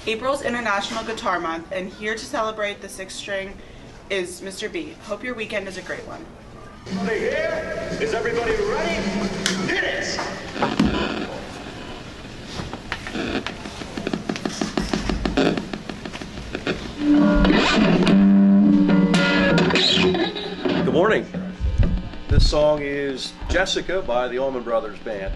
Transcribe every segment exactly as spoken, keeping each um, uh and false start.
April's International Guitar Month, and here to celebrate the sixth string is Mister B. Hope your weekend is a great one. Everybody here? Is everybody ready? Hit it! Good morning. This song is Jessica by the Allman Brothers Band.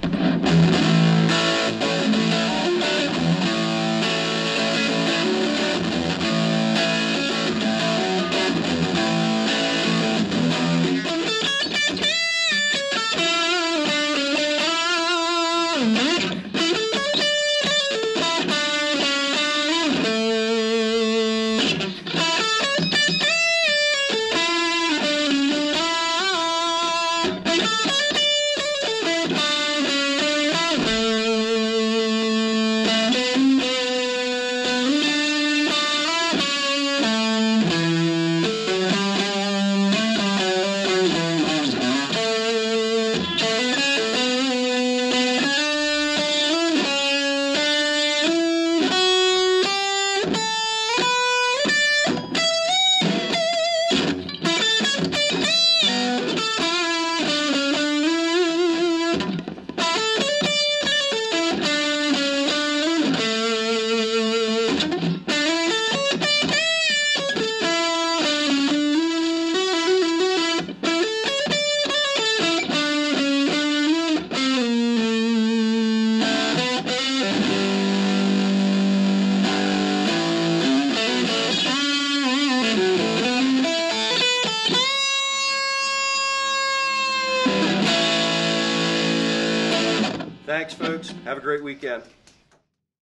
Thanks, folks. Have a great weekend.